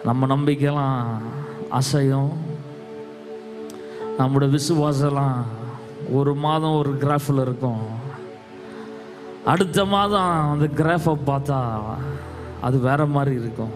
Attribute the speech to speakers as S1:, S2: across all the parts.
S1: நம்ம நம்பிக்கைலாம் அசையும். நம்முடைய விசுவாசம்லாம் ஒரு மாதம் ஒரு கிராஃபில் இருக்கும். அடுத்த மாதம் அந்த கிராஃபை பார்த்தா அது வேற மாதிரி இருக்கும்.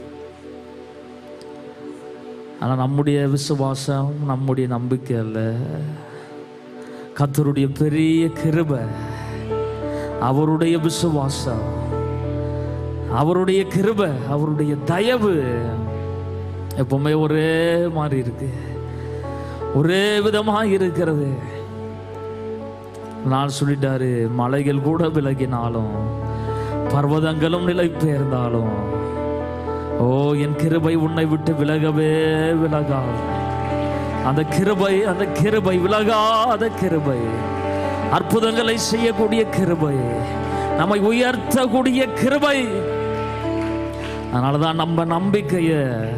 S1: ஆனால் நம்முடைய விசுவாசம், நம்முடைய நம்பிக்கை இல்லை, கர்த்தருடைய பெரிய கிருபை, அவருடைய விசுவாசம், அவருடைய கிருபை, அவருடைய தயவு எப்பவுமே ஒரே மாதிரி இருக்கு, ஒரே விதமாக இருக்கிறது. நான் சொல்லிட்டாரு, மலைகள் கூட விலகினாலும் பர்வதங்களும் நிலை பெயர்ந்தாலும் ஓ என் கிருபை உன்னை விட்டு விலகவே விலகாது. அந்த கிருபை விலகாத கிருபை, அற்புதங்களை செய்யக்கூடிய கிருபை, நம்மை உயர்த்தக்கூடிய கிருபை. அதனாலதான் நம்ம நம்பிக்கைய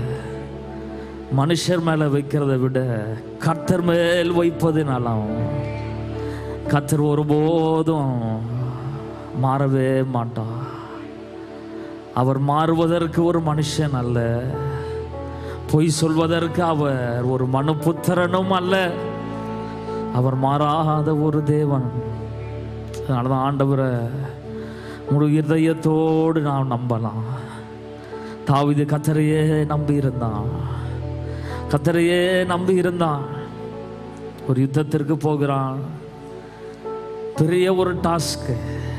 S1: மனுஷர் மேல வைக்கிறத விட கர்த்தர் மேல் வைப்பது நலம். கர்த்தர் ஒருபோதும் மாறவே மாட்டார். அவர் மாறுவதற்கு ஒரு மனுஷன் அல்ல, பொய் சொல்வதற்கு அவர் ஒரு மனுபுத்திரனும் அல்ல. அவர் மாறாத ஒரு தேவன். அதனாலதான் ஆண்டவரை முழு இதயத்தோடு நாம் நம்பலாம். தாவீது கர்த்தரையே நம்பி இருந்தான், கர்த்தரையே நம்பி இருந்தான். ஒரு யுத்தத்திற்கு போகிறான், பெரிய ஒரு டாஸ்க்,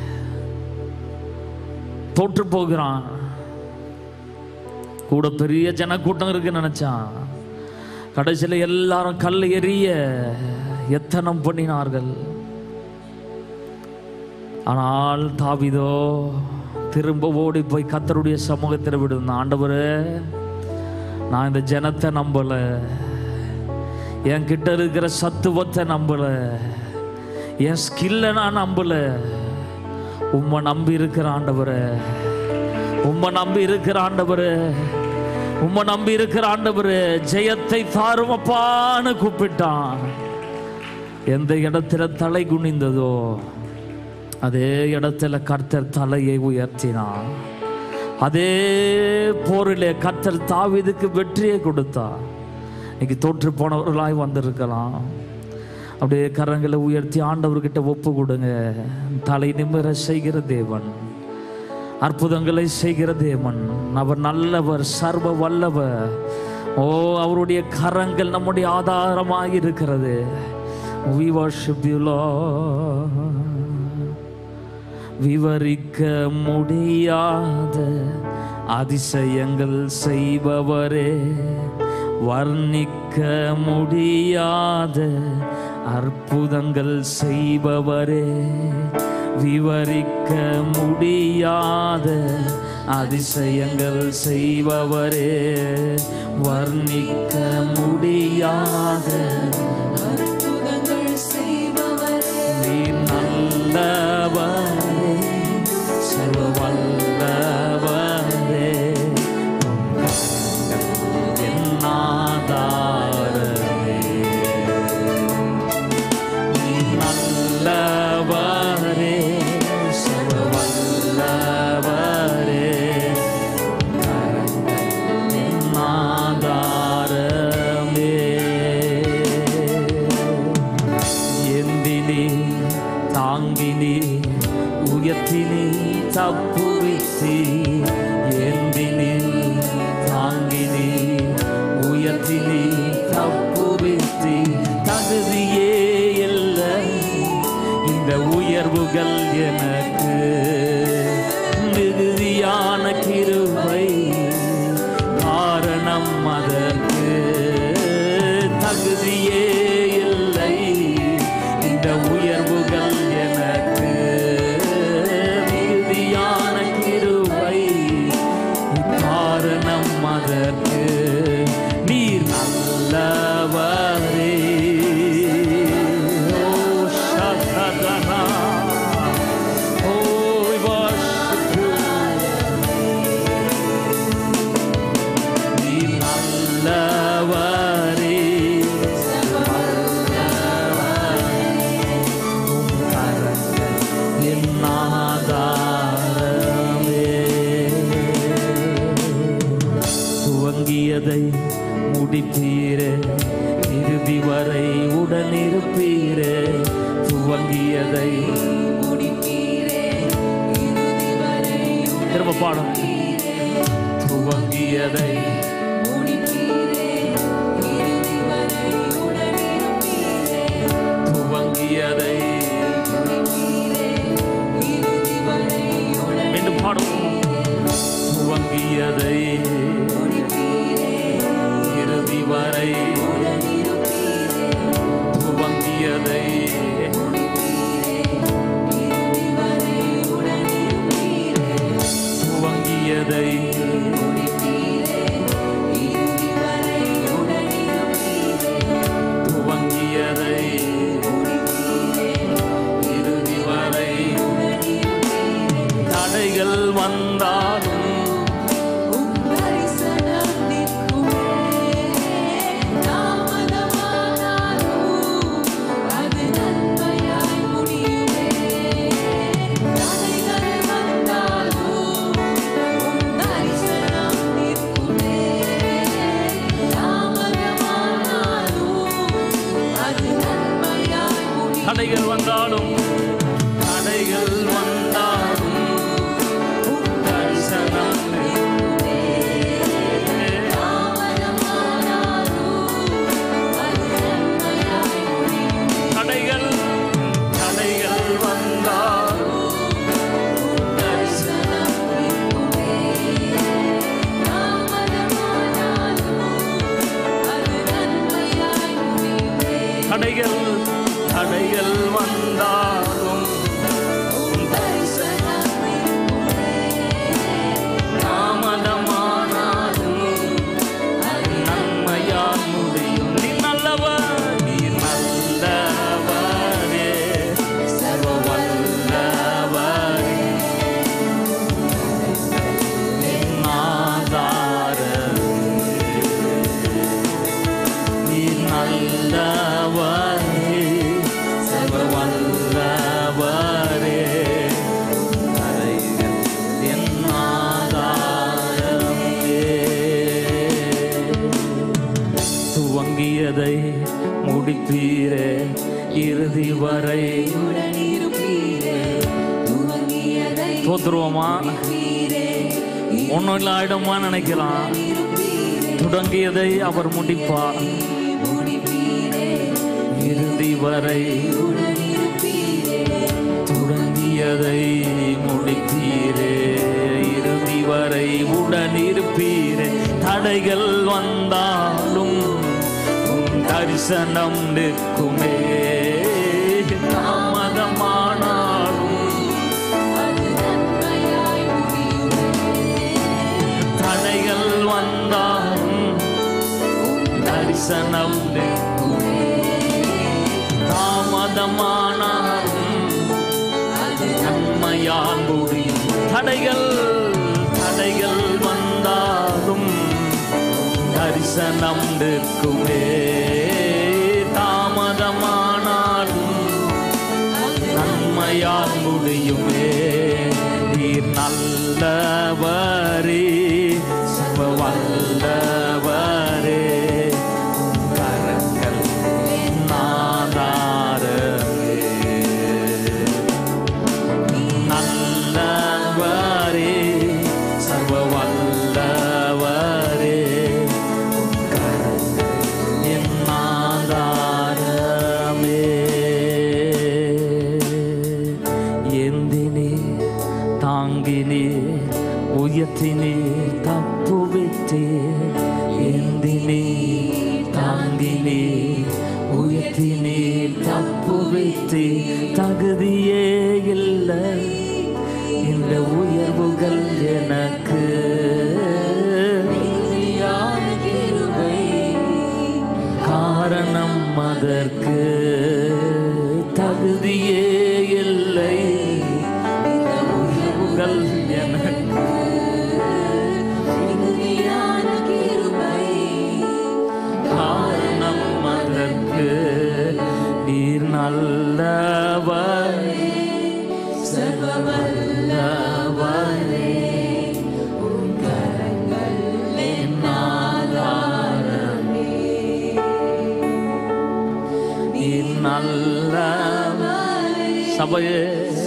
S1: தோற்று போகிறான். கூட பெரிய ஜனக்கூட்டம் இருக்குன்னு நினைச்சான். கடைசியில் எல்லாரும் கல் எறிய எத்தனம் பண்ணினார்கள். ஆனால் தாவீதோ திரும்ப ஓடி போய் கர்த்தருடைய சமூகத்தில் விடுந்த, ஆண்டவரே நான் இந்த ஜனத்தை நம்பல, என் கிட்ட இருக்கிற சத்துவத்தை நம்பல, என் ஸ்கில்லை நான் நம்பல, உம்மை நம்பி இருக்கிற ஆண்டவரே, உம்மை நம்பி இருக்கிற ஆண்டவரே, உம்மை நம்பி இருக்கிற ஆண்டவரே, ஜெயத்தை தாரும் அப்பான்னு கூப்பிட்டான். எந்த இடத்துல தலை குனிந்ததோ அதே இடத்துல கர்த்தர் தலையை உயர்த்தினான். அதே போரிலே கர்த்தர் தாவீதுக்கு வெற்றியை கொடுத்தார். இன்னைக்கு தோற்று போனவர்களாய் வந்திருக்கலாம். அப்படியே கரங்களை உயர்த்தி ஆண்டவர்கிட்ட ஒப்பு கொடுங்க. தலை நிமிர செய்கிற தேவன், அற்புதங்களை செய்கிற தேவன், அவர் நல்லவர், சர்வ வல்லவர். ஓ அவருடைய கரங்கள் நம்முடைய ஆதாரமாக இருக்கிறது. We worship you Lord. விவரிக்க முடியாத அதிசயங்கள் செய்பவரே, வர்ணிக்க முடியாத அற்புதங்கள் செய்பவரே, விவரிக்க முடியாத அதிசயங்கள் செய்பவரே, வர்ணிக்க முடியாத அற்புதங்கள் செய்பவரே, நீ நல்லவரே, சர்வ வல்லவரே, என் ஆதாரமே, நீ நல்லவரே, சர்வ வல்லவரே, என் ஆதாரமே. எந்தினி தாங்கினி உயர்த்தினி தப்புவித்தி, எந்தினி தாங்கினி உயர்த்தினி தப்புவித்தி, தகுதியே இல்லை இந்த உயர்வுகள் எனக்கு, மிகுதியான கிருபை காரணம் அதற்கு, தகுதியே இல்லை இந்த உயர்வுகள் எனக்கு, மிகுதியான கிருபை காரணம் அதற்கு, நீர் நல்லவரே. ஓ சதனா, ஓ worship you. நீர் நல்லவரே, என் ஆதாரமே. துவங்கியதை முடிப்பீரே, இறுதி வரை உடனிருப்பீரே. துவங்கியதை முடிப்பீரே, இறுதி வரை திரும்ப பாடும். துவங்கியதை முடிப்பீரே, இறுதி வரை உடனிருப்பீரே. துவங்கியதை முடிப்பீரே, இறுதி வரை உடனிருப்பீரே. மீண்டும் பாடும். துவங்கியதை முடிப்பீரே, இறுதி வரை உடனிருப்பீரே. துவங்கியதை முடிப்பீரே, இறுதி வரை உடனிருப்பீரே. துவங்கியதை முடிப்பீரே, இறுதி வரை உடனிருப்பீரே. துவங்கியதை முடிப்பீரே, இறுதி வரை உடனிருப்பீரே. தடைகள் வந்தாலும் தடைகள் வந்தாலும் தடைகள் வந்தாலும் தரிசனம் தடைகள் தடைகள் வந்தாலும் தரிசனம் தடைகள் தடைகள் வந்தாலும் தாமதமானாலும் அது நன்மையால் முடியும். நீ நல்லவர், நீ நல்லவரே, சர்வ வல்லவரே, என் ஆதாரமே. நீ நல்லவரே, வல்லவரே, என் ஆதாரமே. துவங்கியதை முடிப்பீரே, இறுதி வரை தோத்துருவோமா? ஒன்னும் இல்ல ஆயிடுமா நினைக்கலாம். தொடங்கியதை அவர் முடிப்பார், இறுதி வரை தொடங்கியதை முடிப்பீரே, இறுதி வரை உடனிருப்பீரே. தடைகள் வந்தாலும் தரிசனம் நிற்குமே, தாமதமானாலும் தடைகள் வந்தாலும் தரிசனம் நிற்குமே, தாமதமானாலும் நன்மையால் முடியும். தடைகள் தடைகள் வந்தாலும் தரிசனம் நிற்குமே, தாமதமானாலும் நன்மையால் முடியுமே. நீர் நல்லவரே, சர்வ வல்லவரே, கரங்கள் நாதாரமே. நல்லவரே, சர்வ வல்லவரே, என் ஆதாரமே. ஏந்தினே தாங்கினே உயர்த்தினே தப்புவித்தே. ஏந்தினே தாங்கினே உயர்த்தினே தப்புவித்தே. தகுதியே இல்லை இந்த உயர்வுகள் எனக்கு, காரணம் அதற்கு. தகுதியே இல்லை இந்த உயர்வுகள் எனக்கு, காரணம் அதற்கு. நீர் நல்லவர், சர்வ வல்லவரே, உன் கரங்கள் என் சபையே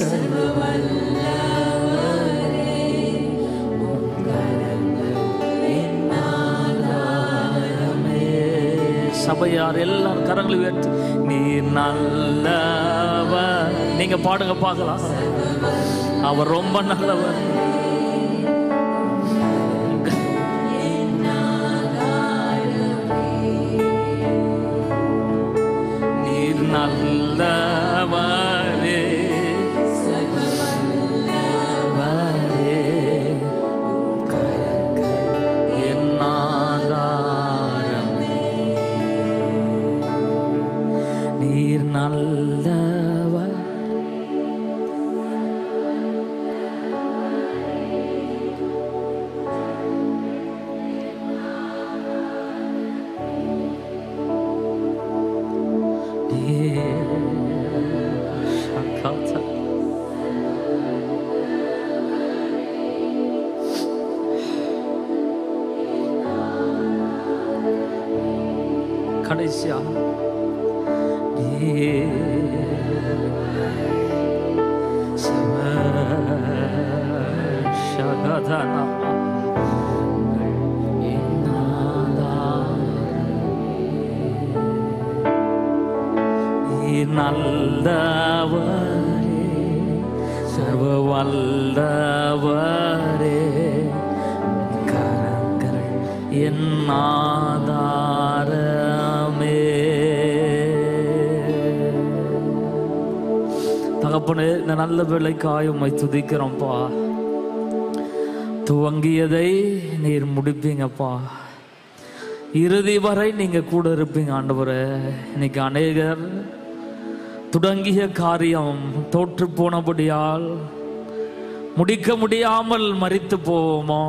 S1: சபையார் எல்லாரும் கரங்களை உயர்த்தி நீ நல்லவர். நீங்க பாடுங்க பார்க்கலாம். அவர் ரொம்ப நல்லவர். நீர் நல்லவரே நல்லவர். கடைசியா நல்லவரே சர்வ வல்லவரே கரங்கள் என் ஆதாரமே. தகப்பனே, இந்த நல்ல வேளைக்காய் உம்மை துதிக்கிறோம்ப்பா. துவங்கியதை நீர் முடிப்பீங்கப்பா. இறுதி வரை நீங்க கூட இருப்பீங்க ஆண்டவரே. இன்னைக்கு அநேகர் தொடங்கிய காரியம் தோற்று போனபடியால் முடிக்க முடியாமல் மரித்து போவோமோ,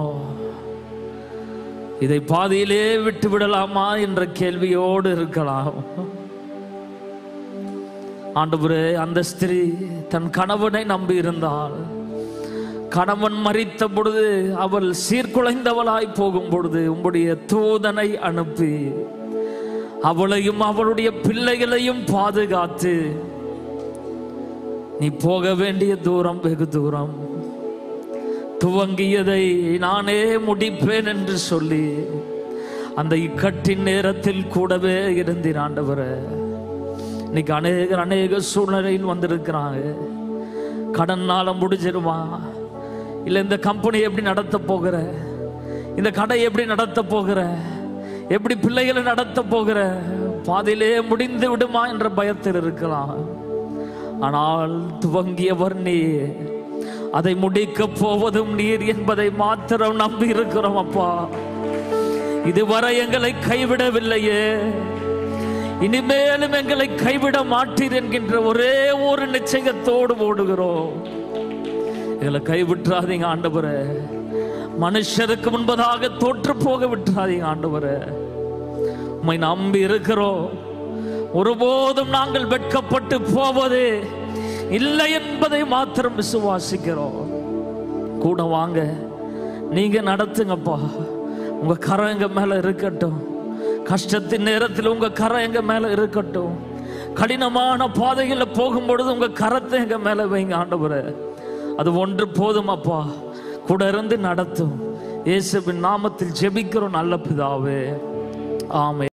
S1: இதை பாதியிலே விட்டு விடலாமா என்ற கேள்வியோடு இருக்கலாம். ஆண்டவரே, அந்த ஸ்திரீ தன் கணவனை நம்பி இருந்தாள். கணவன் மரித்த பொழுது அவள் சீர்குலைந்தவளாய் போகும் பொழுது உம்முடைய தூதனை அனுப்பி அவளையும் அவளுடைய பிள்ளைகளையும் பாதுகாத்து நீ போக வேண்டிய தூரம் வெகு தூரம், துவங்கியதை நானே முடிப்பேன் என்று சொல்லி அந்த இக்கட்டின் நேரத்தில் கூடவே இருந்தீர் ஆண்டவரே. இன்னைக்கு அநேக சூழ்நிலையில் வந்திருக்கிறாங்க. கடனால முடிஞ்சிருமா, இல்லை இந்த கம்பெனி எப்படி நடத்த போகிற, இந்த கடை எப்படி நடத்த போகிற, எப்படி பிள்ளைகளை நடத்த போகிற, பாதியிலே முடிந்து விடுமா என்ற பயத்தில் இருக்கலாம். ஆனால் துவங்கியவர் நீர், அதை முடிக்க போவதும் நீர் என்பதை மாத்திரம் நம்பி இருக்கிறோம் அப்பா. இதுவரை எங்களை கைவிடவில்லையே, இனிமேலும் எங்களை கைவிட மாட்டீர் என்கின்ற ஒரே ஒரு நிச்சயத்தோடு ஓடுகிறோம். எங்களை கைவிட்டுறாதீங்க ஆண்டவரே. மனுஷருக்கு முன்பதாக தோற்று போக விட்டுறாதீங்க ஆண்டவரே. உம்மை நம்பி இருக்கிறோம். ஒருபோதும் நாங்கள் வெட்கப்பட்டு போவதே இல்லை என்பதை மாத்திரம் விசுவாசிக்கிறோம். கூட வாங்க, நீங்க நடத்துங்கப்பா. உங்க கரம் எங்க மேல இருக்கட்டும். கஷ்டத்தின் நேரத்தில் உங்க கரம் எங்க மேல இருக்கட்டும். கடினமான பாதைகளில் போகும்பொழுது உங்க கரத்தை எங்க மேல வைங்க ஆண்டவரே. அது ஒன்று போதும் அப்பா. கூட இருந்து நடத்தும். இயேசுவின் நாமத்தில் ஜெபிக்கிறோம் நல்ல பிதாவே, ஆமென்.